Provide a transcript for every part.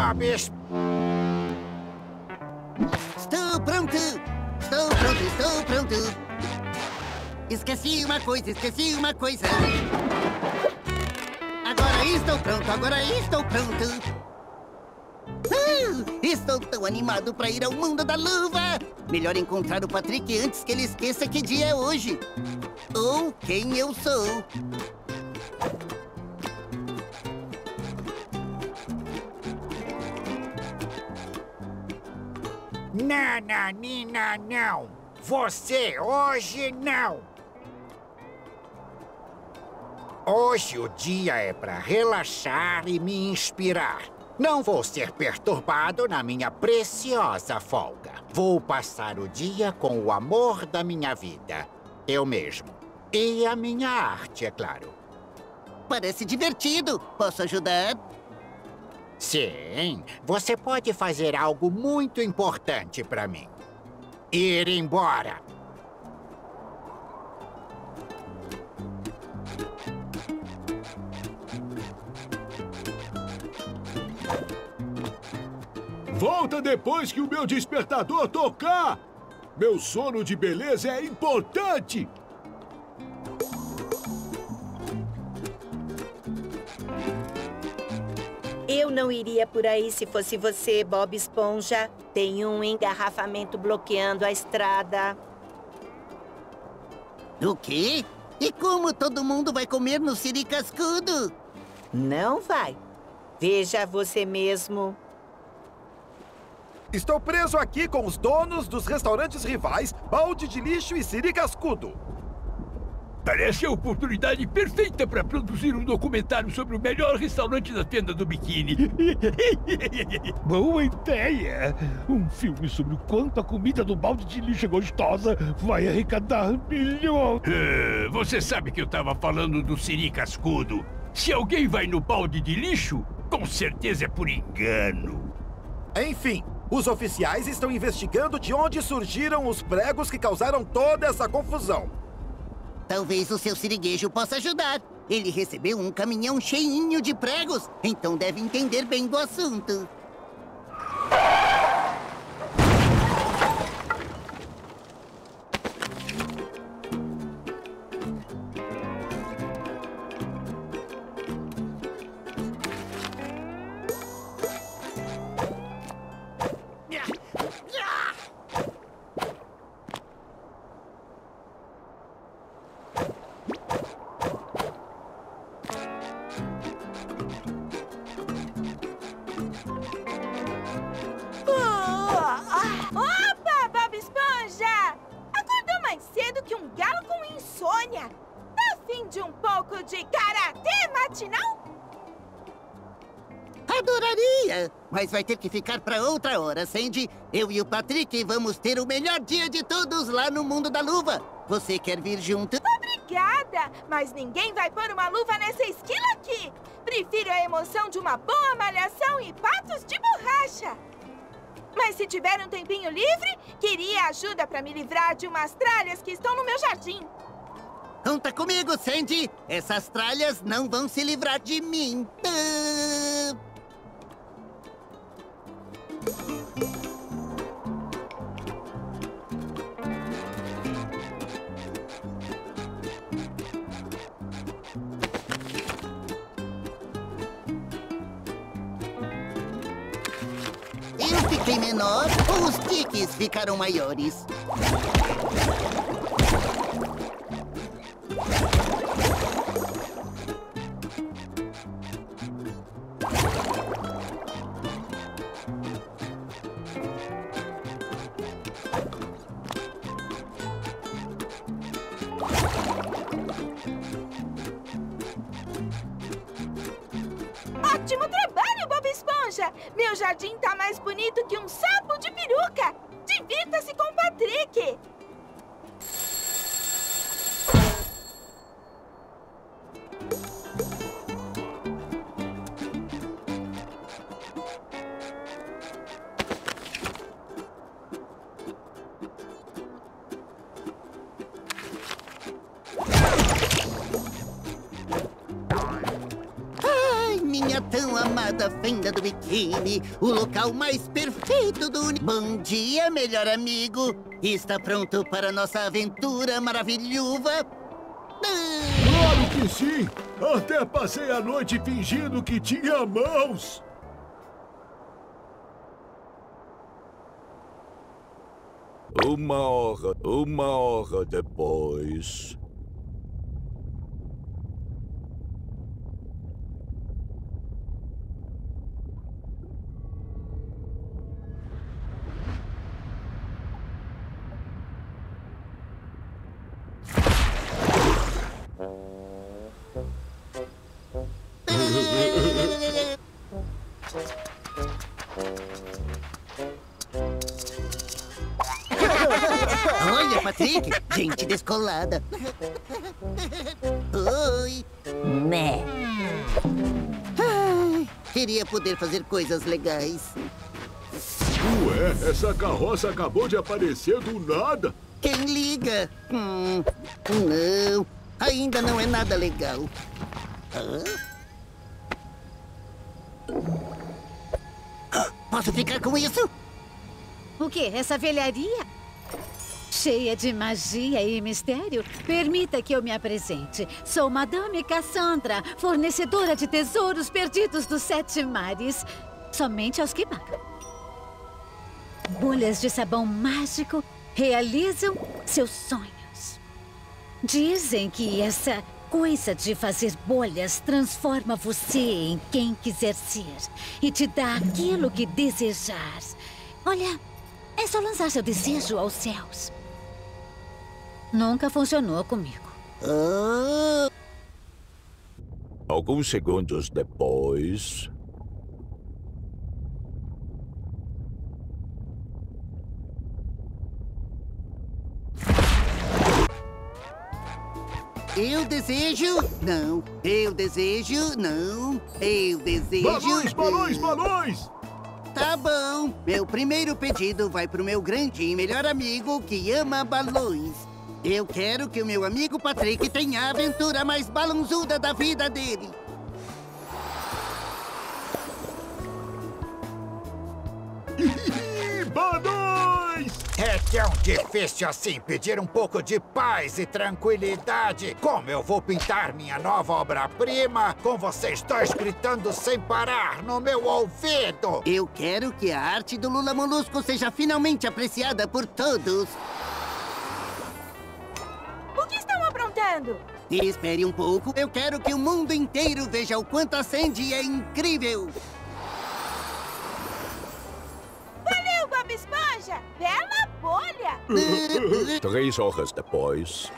Bob! Estou pronto! Estou pronto, estou pronto! Esqueci uma coisa! Agora estou pronto! Estou tão animado para ir ao mundo da luva! Melhor encontrar o Patrick antes que ele esqueça que dia é hoje! Ou quem eu sou! Nananina, não! Você hoje não! Hoje o dia é para relaxar e me inspirar. Não vou ser perturbado na minha preciosa folga. Vou passar o dia com o amor da minha vida. Eu mesmo. E a minha arte, é claro. Parece divertido! Posso ajudar? Sim, você pode fazer algo muito importante para mim. Ir embora. Volta depois que o meu despertador tocar! Meu sono de beleza é importante! Eu não iria por aí se fosse você, Bob Esponja. Tem um engarrafamento bloqueando a estrada. O quê? E como todo mundo vai comer no Siri Cascudo? Não vai. Veja você mesmo. Estou preso aqui com os donos dos restaurantes rivais, Balde de Lixo e Siri Cascudo. Parece a oportunidade perfeita para produzir um documentário sobre o melhor restaurante da tenda do biquíni. Boa ideia! Um filme sobre o quanto a comida do balde de lixo é gostosa vai arrecadar milhões. Você sabe que eu estava falando do Siri Cascudo. Se alguém vai no balde de lixo, com certeza é por engano. Enfim, os oficiais estão investigando de onde surgiram os pregos que causaram toda essa confusão. Talvez o seu siriguejo possa ajudar. Ele recebeu um caminhão cheinho de pregos, então deve entender bem do assunto. Opa, Bob Esponja! Acordou mais cedo que um galo com insônia. Tá a fim de um pouco de karatê matinal? Adoraria! Mas vai ter que ficar para outra hora, Sandy. Eu e o Patrick vamos ter o melhor dia de todos lá no mundo da luva. Você quer vir junto? Obrigada! Mas ninguém vai pôr uma luva nessa esquila aqui. Prefiro a emoção de uma boa malhação e patos de borracha. Mas se tiver um tempinho livre, queria ajuda para me livrar de umas tralhas que estão no meu jardim. Conta comigo, Sandy. Essas tralhas não vão se livrar de mim. Eu fiquei menor ou os tiques ficaram maiores? Ótimo trabalho, Bob Esponja! Meu jardim tá mais bonito que um sapo de peruca! Divirta-se com o Patrick! Ai, minha minha tão amada fenda do biquíni, o local mais perfeito do Bom dia, melhor amigo. Está pronto para nossa aventura maravilhosa? Claro que sim! Até passei a noite fingindo que tinha mãos! Uma hora depois... Olha, Patrick, gente descolada. Oi. Né? Ai, queria poder fazer coisas legais. Ué, essa carroça acabou de aparecer do nada. Quem liga? Não, ainda não é nada legal. Posso ficar com isso? O quê? Essa velharia? Cheia de magia e mistério? Permita que eu me apresente. Sou Madame Cassandra, fornecedora de tesouros perdidos dos 7 mares. Somente aos que pagam. Bolhas de sabão mágico realizam seus sonhos. Dizem que essa coisa de fazer bolhas transforma você em quem quiser ser e te dá aquilo que desejar. Olha, é só lançar seu desejo aos céus. Nunca funcionou comigo. Alguns segundos depois... Eu desejo... Não. Eu desejo... Não. Eu desejo... Balões! Tá bom. Meu primeiro pedido vai pro meu grande e melhor amigo que ama balões. Eu quero que o meu amigo Patrick tenha a aventura mais balãozuda da vida dele. Balões! É tão difícil assim pedir um pouco de paz e tranquilidade. Como eu vou pintar minha nova obra-prima com vocês dois gritando sem parar no meu ouvido? Eu quero que a arte do Lula Molusco seja finalmente apreciada por todos. O que estão aprontando? Espere um pouco. Eu quero que o mundo inteiro veja o quanto a Sandy é incrível. Valeu, Bob Esponja! Bela bolha! 3 horas depois...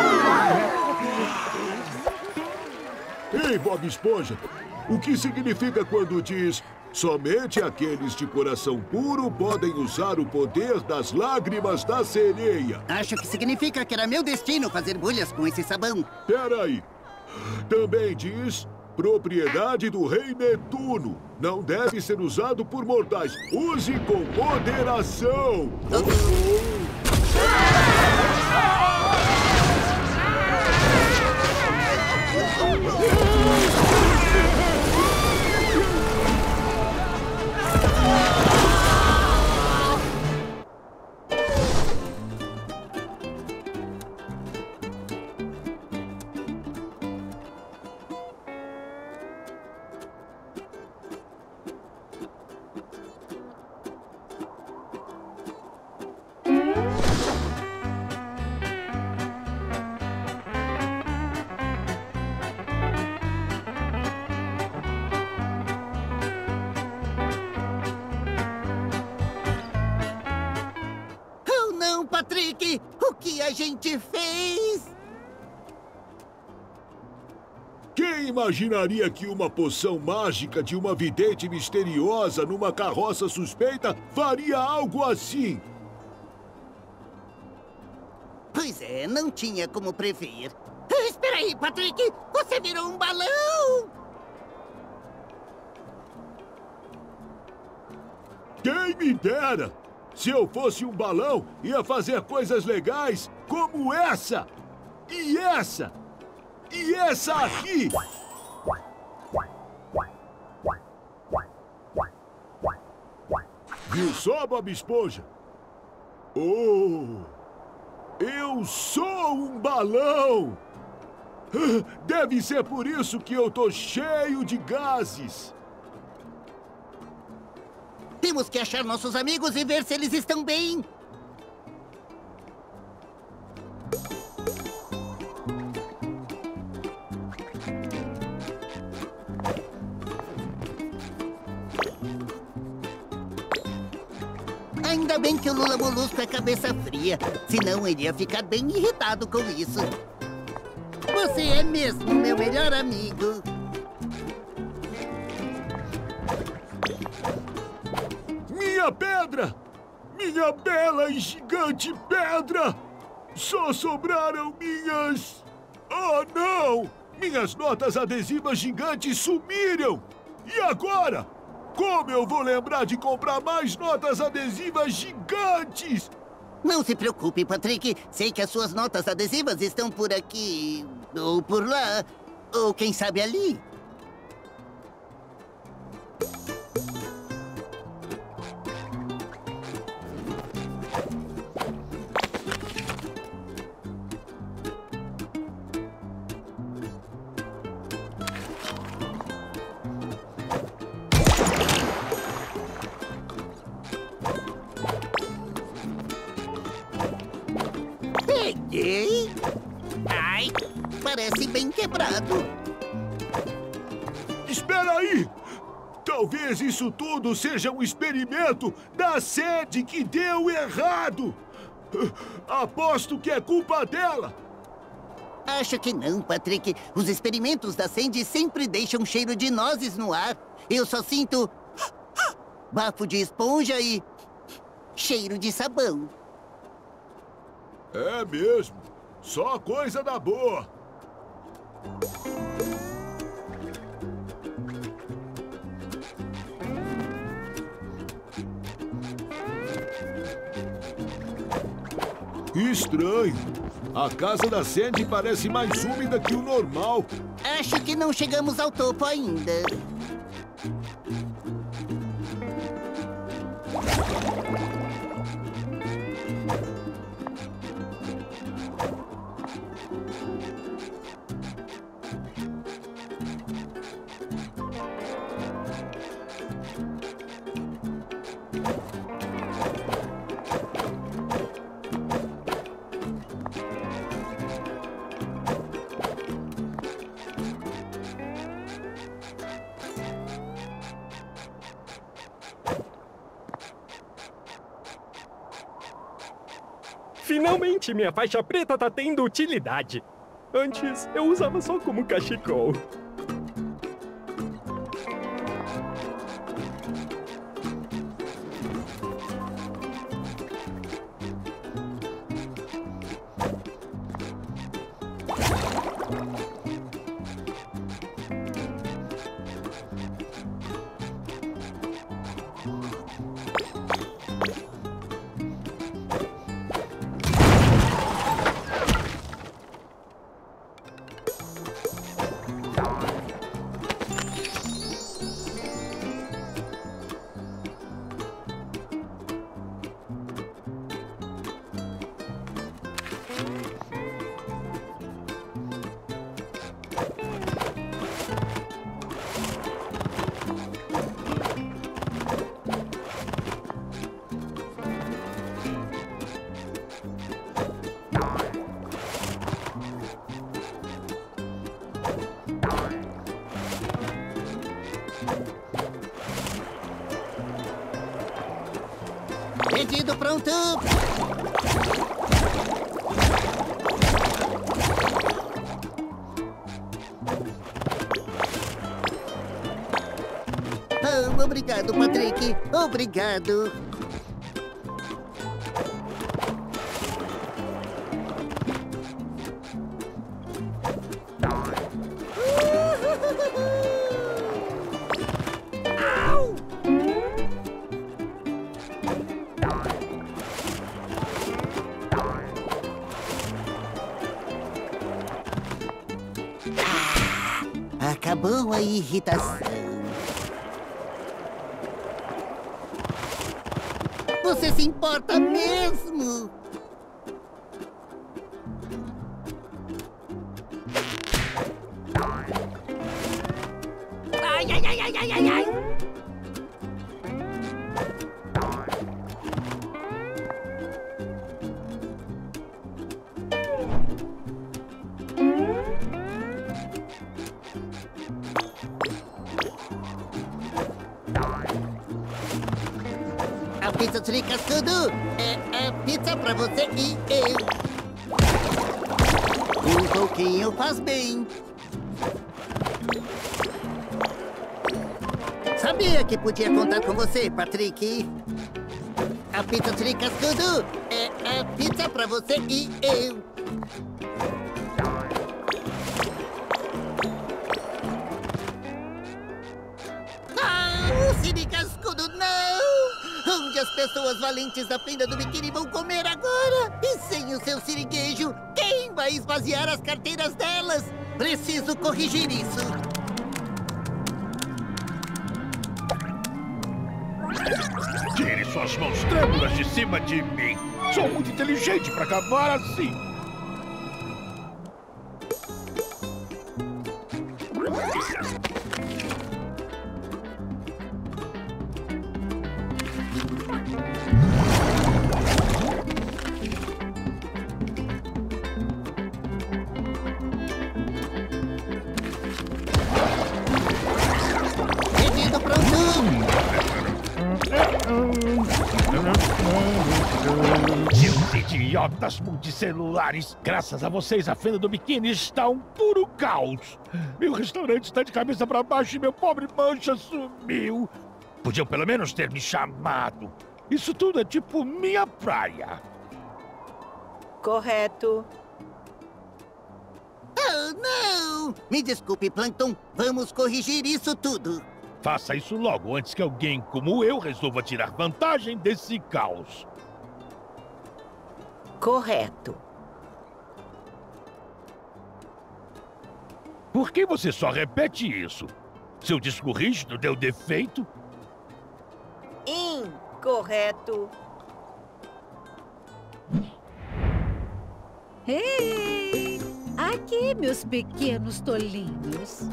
Ei, Bob Esponja, o que significa quando diz somente aqueles de coração puro podem usar o poder das lágrimas da sereia? Acho que significa que era meu destino fazer bolhas com esse sabão. Peraí. Também diz propriedade do rei Netuno. Não deve ser usado por mortais. Use com moderação. Patrick, o que a gente fez? Quem imaginaria que uma poção mágica de uma vidente misteriosa numa carroça suspeita faria algo assim? Pois é, não tinha como prever. Espera aí, Patrick! Você virou um balão! Quem me dera! Se eu fosse um balão, ia fazer coisas legais como essa! E essa! E essa aqui! Viu só, Bob Esponja? Oh! Eu sou um balão! Deve ser por isso que eu tô cheio de gases. Temos que achar nossos amigos e ver se eles estão bem. Ainda bem que o Lula Molusco é cabeça fria, senão ele ia ficar bem irritado com isso. Você é mesmo meu melhor amigo. Minha pedra! Minha bela e gigante pedra! Só sobraram minhas... Oh, não! Minhas notas adesivas gigantes sumiram! E agora? Como eu vou lembrar de comprar mais notas adesivas gigantes? Não se preocupe, Patrick. Sei que as suas notas adesivas estão por aqui, ou por lá, ou quem sabe ali. Peguei. Ai, parece bem quebrado. Espera aí! Talvez isso tudo seja um experimento da Sandy que deu errado! Aposto que é culpa dela! Acho que não, Patrick. Os experimentos da Sandy sempre deixam cheiro de nozes no ar. Eu só sinto bafo de esponja e cheiro de sabão. É mesmo. Só coisa da boa. Estranho. A casa da Sandy parece mais úmida que o normal. Acho que não chegamos ao topo ainda. Finalmente, minha faixa preta tá tendo utilidade. Antes, eu usava só como cachecol. Pedido pronto! Oh, obrigado, Patrick. Obrigado. Acabou a irritação. Você se importa mesmo? Ai, ai, ai, ai, ai, ai, ai! A pizza Tricascudo é a pizza pra você e eu. Um pouquinho faz bem. Sabia que podia contar com você, Patrick. A pizza Tricascudo é a pizza pra você e eu. Ah, o Siri Cascudo, não! Onde as pessoas valentes da fenda do biquíni vão comer agora? E sem o seu siriguejo, quem vai esvaziar as carteiras delas? Preciso corrigir isso. Tire suas mãos trêmulas de cima de mim. Sou muito inteligente para acabar assim. Pedido pronto. Seus idiotas multicelulares! Graças a vocês, a fenda do biquíni está um puro caos. Meu restaurante está de cabeça para baixo e meu pobre Mancha sumiu. Podiam pelo menos ter me chamado. Isso tudo é tipo minha praia. Correto. Oh, não! Me desculpe, Plankton. Vamos corrigir isso tudo. Faça isso logo, antes que alguém como eu resolva tirar vantagem desse caos. Correto. Por que você só repete isso? Seu disco rígido deu defeito? Incorreto. Ei! Aqui, meus pequenos tolinhos.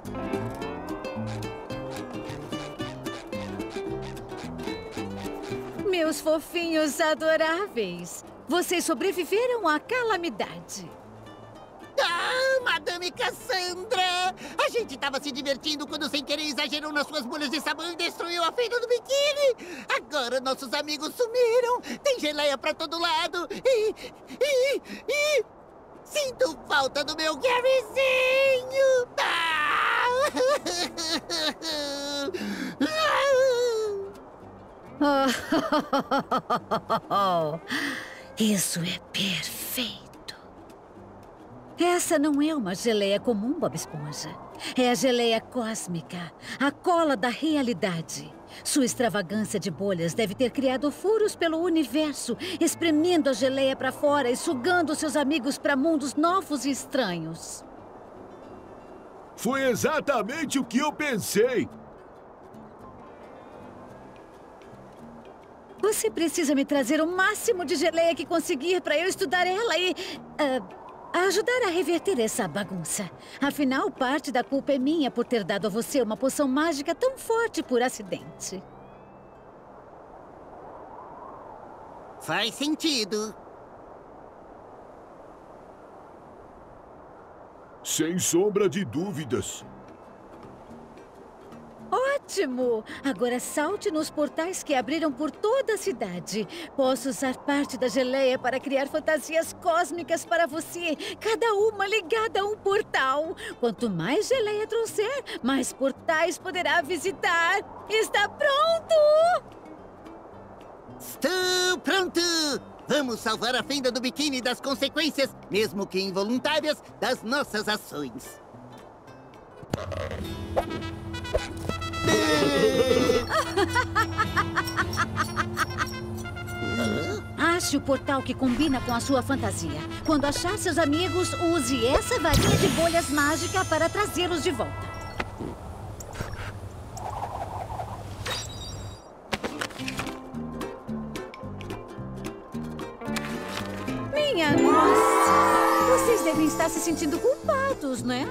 Meus fofinhos adoráveis. Vocês sobreviveram à calamidade. Ah, Madame Cassandra! A gente tava se divertindo quando sem querer exagerou nas suas bolhas de sabão e destruiu a fenda do biquíni! Agora nossos amigos sumiram! Tem geleia pra todo lado! E sinto falta do meu Garyzinho! Isso é perfeito. Essa não é uma geleia comum, Bob Esponja. É a geleia cósmica, a cola da realidade. Sua extravagância de bolhas deve ter criado furos pelo universo, espremendo a geleia para fora e sugando seus amigos para mundos novos e estranhos. Foi exatamente o que eu pensei. Você precisa me trazer o máximo de geleia que conseguir para eu estudar ela e... ajudar a reverter essa bagunça. Afinal, parte da culpa é minha por ter dado a você uma poção mágica tão forte por acidente. Faz sentido. Sem sombra de dúvidas. Ótimo! Agora salte nos portais que abriram por toda a cidade. Posso usar parte da geleia para criar fantasias cósmicas para você, cada uma ligada a um portal. Quanto mais geleia trouxer, mais portais poderá visitar. Está pronto? Estou pronto! Vamos salvar a fenda do biquíni das consequências, mesmo que involuntárias, das nossas ações. Ache o portal que combina com a sua fantasia. Quando achar seus amigos, use essa varinha de bolhas mágica para trazê-los de volta. estar se sentindo culpados, né?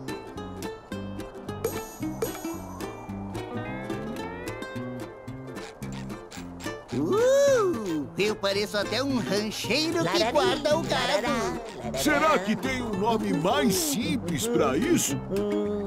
Eu pareço até um rancheiro que guarda o gado. Será que tem um nome mais simples para isso?